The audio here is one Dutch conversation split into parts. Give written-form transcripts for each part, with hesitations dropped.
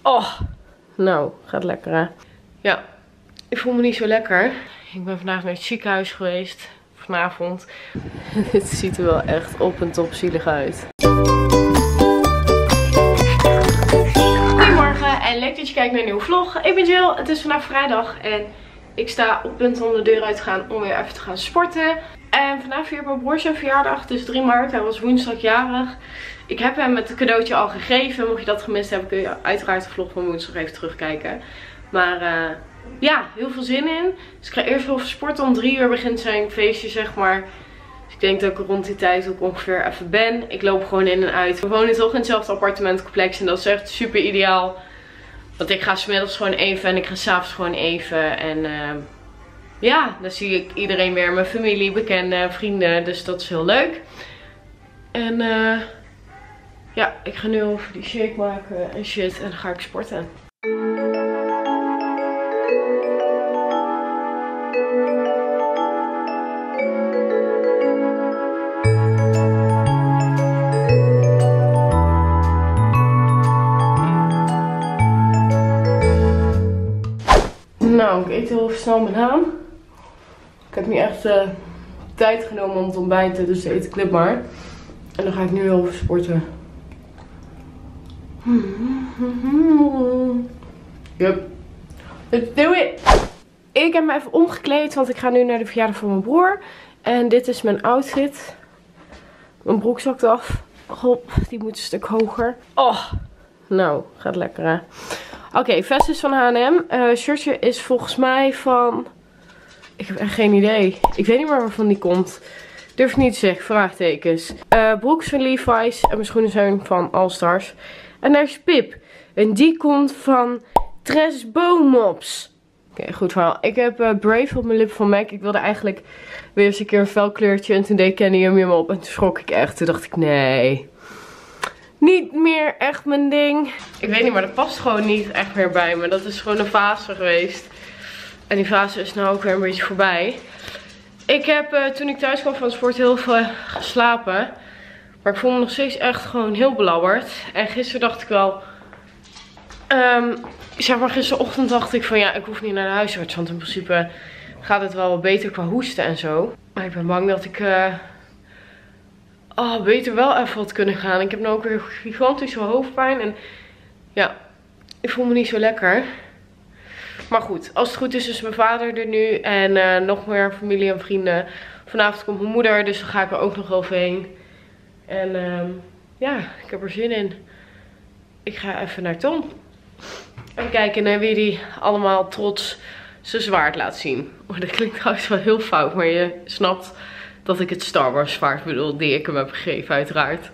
Oh, nou, gaat lekker hè. Ja, ik voel me niet zo lekker. Ik ben vandaag naar het ziekenhuis geweest. Vanavond. Dit ziet er wel echt op en top zielig uit. Goedemorgen en leuk dat je kijkt naar een nieuwe vlog. Ik ben Jill, het is vandaag vrijdag en ik sta op punt om de deur uit te gaan om weer even te gaan sporten. En vandaag viert mijn broer zijn verjaardag, het is 3 maart, hij was woensdag jarig. Ik heb hem het cadeautje al gegeven, mocht je dat gemist hebben kun je uiteraard de vlog van woensdag even terugkijken. Maar ja, heel veel zin in. Dus ik ga eerst wel even sporten, om 3 uur begint zijn feestje zeg maar. Dus ik denk dat ik er rond die tijd ook ongeveer even ben. Ik loop gewoon in en uit. We wonen toch in hetzelfde appartementcomplex en dat is echt super ideaal. Want ik ga 's middags gewoon even en ik ga 's avonds gewoon even. En ja, dan zie ik iedereen weer. Mijn familie, bekenden, vrienden. Dus dat is heel leuk. En ja, ik ga nu over die shake maken en shit. En dan ga ik sporten. Nou, ik eet heel even snel mijn haan. Ik heb niet echt tijd genomen om te ontbijten, dus eet ik maar. En dan ga ik nu heel even sporten. Yup. Let's do it! Ik heb me even omgekleed, want ik ga nu naar de verjaardag van mijn broer. En dit is mijn outfit. Mijn broek zakt af. Hop, die moet een stuk hoger. Oh, nou, gaat lekker hè. Oké, vest is van H&M. Shirtje is volgens mij van... Ik heb echt geen idee. Ik weet niet meer waarvan die komt. Durf ik niet te zeggen, vraagtekens. Broek is van Levi's. En mijn schoenen zijn van All Stars. En daar is Pip. En die komt van Tres Beaumops. Oké, goed verhaal. Ik heb Brave op mijn lip van MAC. Ik wilde eigenlijk weer eens een keer een fel kleurtje. En toen deed Kenny hem op. En toen schrok ik echt. Toen dacht ik, nee. Niet meer echt mijn ding. Ik weet niet, maar dat past gewoon niet echt meer bij me. Dat is gewoon een fase geweest. En die fase is nou ook weer een beetje voorbij. Ik heb toen ik thuis kwam van het sport heel veel geslapen. Maar ik voel me nog steeds echt gewoon heel belabberd. En gisteren dacht ik wel... zeg maar gisterochtend dacht ik van ja, ik hoef niet naar de huisarts. Want in principe gaat het wel wat beter qua hoesten en zo. Maar ik ben bang dat ik... beter wel even had kunnen gaan. Ik heb nu ook weer gigantische hoofdpijn. En ja, ik voel me niet zo lekker. Maar goed, als het goed is mijn vader er nu. En nog meer familie en vrienden. Vanavond komt mijn moeder, dus dan ga ik er ook nog overheen. En ja, ik heb er zin in. Ik ga even naar Tom. En kijken naar wie die allemaal trots zijn zwaard laat zien. Oh, dat klinkt trouwens wel heel fout, maar je snapt... dat ik het Star Wars zwaard bedoel, die ik hem heb gegeven uiteraard.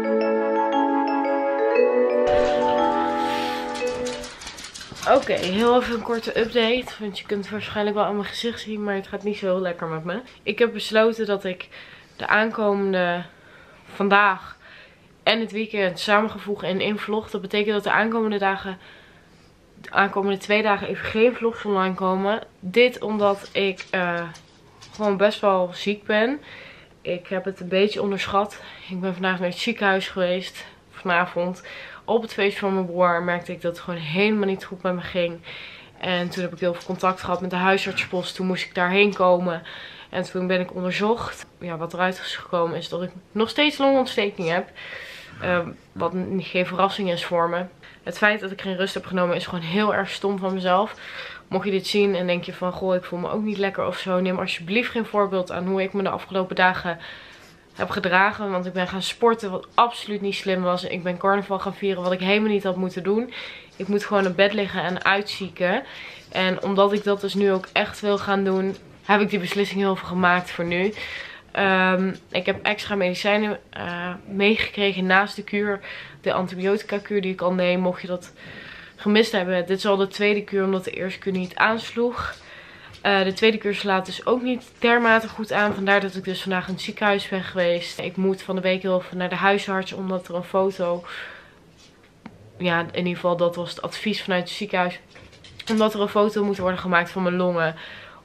Oké, heel even een korte update. Want je kunt het waarschijnlijk wel aan mijn gezicht zien, maar het gaat niet zo heel lekker met me. Ik heb besloten dat ik de aankomende vandaag en het weekend samengevoegd in één vlog. Dat betekent dat de aankomende 2 dagen even geen vlogs online komen. Dit omdat ik... gewoon best wel ziek ben. Ik heb het een beetje onderschat. Ik ben vandaag naar het ziekenhuis geweest. Vanavond. Op het feest van mijn broer merkte ik dat het gewoon helemaal niet goed met me ging. En toen heb ik heel veel contact gehad met de huisartspost. Toen moest ik daarheen komen. En toen ben ik onderzocht. Ja, wat eruit is gekomen is dat ik nog steeds longontsteking heb. Wat geen verrassing is voor me. Het feit dat ik geen rust heb genomen is gewoon heel erg stom van mezelf. Mocht je dit zien en denk je van, goh, ik voel me ook niet lekker of zo. Neem alsjeblieft geen voorbeeld aan hoe ik me de afgelopen dagen heb gedragen. Want ik ben gaan sporten, wat absoluut niet slim was. Ik ben carnaval gaan vieren, wat ik helemaal niet had moeten doen. Ik moet gewoon in bed liggen en uitzieken. En omdat ik dat dus nu ook echt wil gaan doen, heb ik die beslissing heel veel gemaakt voor nu. Ik heb extra medicijnen meegekregen naast de kuur. De antibiotica kuur die ik al neem, mocht je dat... gemist hebben. Dit is al de tweede kuur omdat de eerste kuur niet aansloeg. De tweede kuur slaat dus ook niet dermate goed aan. Vandaar dat ik dus vandaag in het ziekenhuis ben geweest. Ik moet van de week heel even naar de huisarts omdat er een foto... Ja, in ieder geval dat was het advies vanuit het ziekenhuis. Omdat er een foto moet worden gemaakt van mijn longen.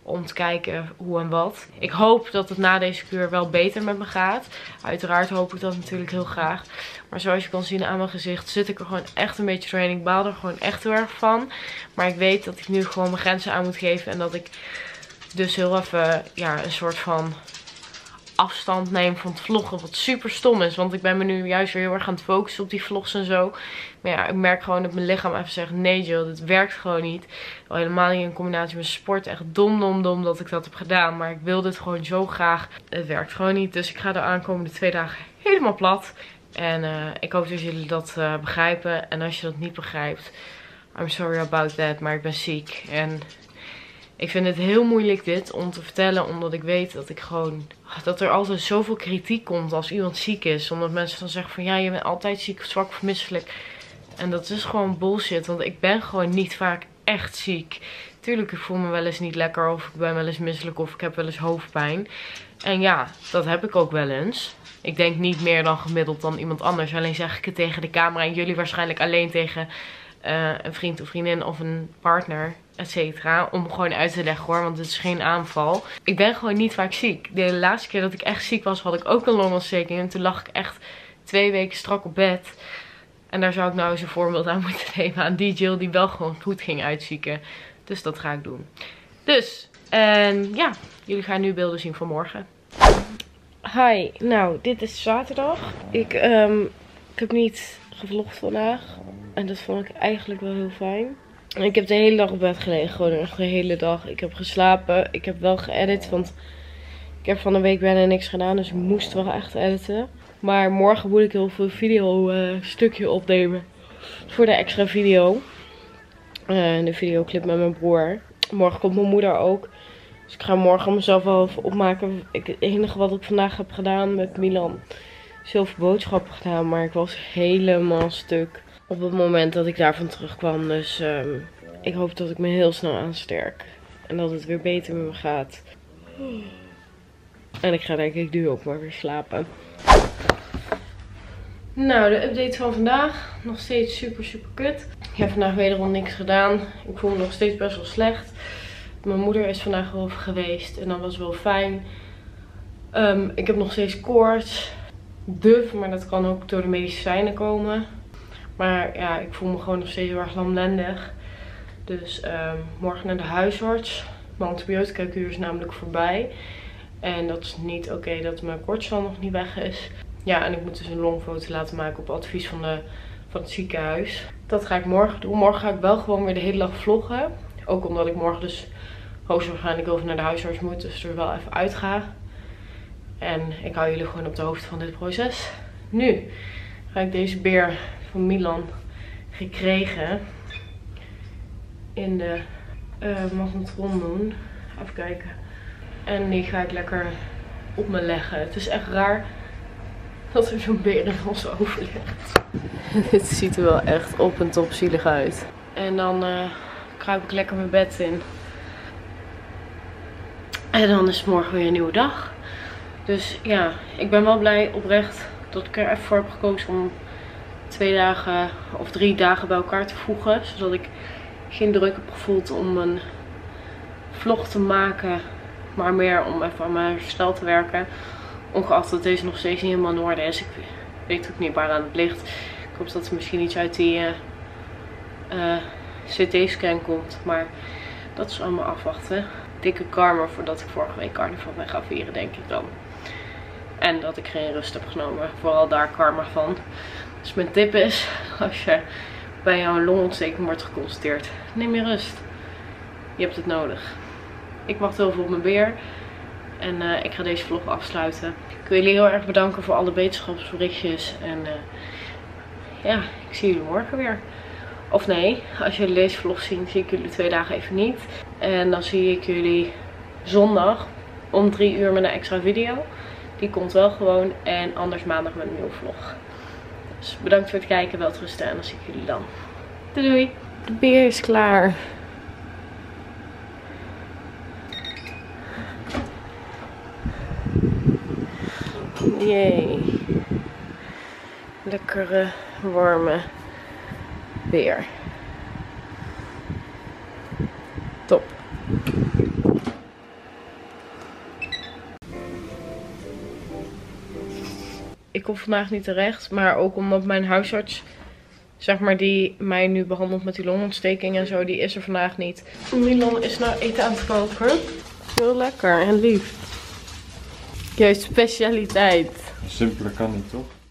Om te kijken hoe en wat. Ik hoop dat het na deze kuur wel beter met me gaat. Uiteraard hoop ik dat natuurlijk heel graag. Maar zoals je kan zien aan mijn gezicht zit ik er gewoon echt een beetje doorheen. Ik baal er gewoon echt heel erg van. Maar ik weet dat ik nu gewoon mijn grenzen aan moet geven. En dat ik dus heel even een soort van afstand neem van het vloggen. Wat super stom is. Want ik ben me nu juist weer heel erg aan het focussen op die vlogs en zo. Maar ja, ik merk gewoon dat mijn lichaam even zegt: nee Jill, dit werkt gewoon niet. Al helemaal niet in combinatie met sport. Echt dom dat ik dat heb gedaan. Maar ik wil dit gewoon zo graag. Het werkt gewoon niet. Dus ik ga de aankomende 2 dagen helemaal plat. En ik hoop dat jullie dat begrijpen. En als je dat niet begrijpt, I'm sorry about that. Maar ik ben ziek. En ik vind het heel moeilijk dit om te vertellen. Omdat ik weet dat ik gewoon... dat er altijd zoveel kritiek komt als iemand ziek is. Omdat mensen dan zeggen van ja, je bent altijd ziek of zwak of misselijk. En dat is gewoon bullshit. Want ik ben gewoon niet vaak echt ziek. Tuurlijk, ik voel me wel eens niet lekker. Of ik ben wel eens misselijk. Of ik heb wel eens hoofdpijn. En ja, dat heb ik ook wel eens. Ik denk niet meer dan gemiddeld dan iemand anders. Alleen zeg ik het tegen de camera. En jullie waarschijnlijk alleen tegen een vriend of vriendin of een partner, etc. Om gewoon uit te leggen hoor, want het is geen aanval. Ik ben gewoon niet vaak ziek. De laatste keer dat ik echt ziek was, had ik ook een longontsteking. En toen lag ik echt 2 weken strak op bed. En daar zou ik nou eens een voorbeeld aan moeten nemen. Aan die Jill die wel gewoon goed ging uitzieken. Dus dat ga ik doen. Dus, en ja, jullie gaan nu beelden zien van morgen. Hi, nou dit is zaterdag. Ik heb niet gevlogd vandaag. En dat vond ik eigenlijk wel heel fijn. Ik heb de hele dag op bed gelegen. Gewoon echt de hele dag. Ik heb geslapen. Ik heb wel geëdit. Want ik heb van een week bijna niks gedaan. Dus ik moest wel echt editen. Maar morgen moet ik heel veel video stukje opnemen. Voor de extra video. De videoclip met mijn broer. Morgen komt mijn moeder ook. Dus ik ga morgen mezelf wel even opmaken. Het enige wat ik vandaag heb gedaan met Milan is heel veel boodschappen gedaan. Maar ik was helemaal stuk op het moment dat ik daarvan terugkwam. Dus ik hoop dat ik me heel snel aansterk. En dat het weer beter met me gaat. En ik ga denk ik nu ook maar weer slapen. Nou, de update van vandaag. Nog steeds super kut. Ik heb vandaag wederom niks gedaan. Ik voel me nog steeds best wel slecht. Mijn moeder is vandaag wel geweest. En dat was wel fijn. Ik heb nog steeds koorts. Duf, maar dat kan ook door de medicijnen komen. Maar ja, ik voel me gewoon nog steeds heel erg lamlendig. Dus morgen naar de huisarts. Mijn antibiotica kuur is namelijk voorbij. En dat is niet oké dat mijn kortsval nog niet weg is. Ja, en ik moet dus een longfoto laten maken op advies van het ziekenhuis. Dat ga ik morgen doen. Morgen ga ik wel gewoon weer de hele dag vloggen. Ook omdat ik morgen dus hoogstwaarschijnlijk over naar de huisarts moet. Dus er wel even uit ga. En ik hou jullie gewoon op de hoogte van dit proces. Nu ga ik deze beer van Milan gekregen in de magnetron doen. Even kijken. En die ga ik lekker op me leggen. Het is echt raar dat er zo'n beer in ons over ligt. Dit ziet er wel echt op en top zielig uit. En dan kruip ik lekker mijn bed in. En dan is het morgen weer een nieuwe dag. Dus ja, ik ben wel blij oprecht dat ik er even voor heb gekozen om 2 dagen of 3 dagen bij elkaar te voegen. Zodat ik geen druk heb gevoeld om een vlog te maken. Maar meer om even aan mijn herstel te werken. Ongeacht dat deze nog steeds niet helemaal in orde is. Ik weet ook niet waar aan het ligt. Ik hoop dat er misschien iets uit die CT-scan komt. Maar dat is allemaal afwachten. Dikke karma voordat ik vorige week carnaval ben gaan vieren, denk ik dan. En dat ik geen rust heb genomen. Vooral daar karma van. Dus mijn tip is, als je bij jou een longontsteking wordt geconstateerd, neem je rust. Je hebt het nodig. Ik wacht heel veel op mijn beer. En ik ga deze vlog afsluiten. Ik wil jullie heel erg bedanken voor alle beterschapsberichtjes. En ja, ik zie jullie morgen weer. Of nee, als jullie deze vlog zien, zie ik jullie 2 dagen even niet. En dan zie ik jullie zondag om 3 uur met een extra video. Die komt wel gewoon. En anders maandag met een nieuwe vlog. Dus bedankt voor het kijken, welterusten. En dan zie ik jullie dan. Doei doei. De beer is klaar. Jee. Lekkere, warme beer. Top. ik kom vandaag niet terecht. Maar ook omdat mijn huisarts, zeg maar, die mij nu behandelt met die longontsteking en zo, die is er vandaag niet. Milan is nou eten aan het koken. Heel lekker en lief. Juist specialiteit. Simpeler kan niet, toch?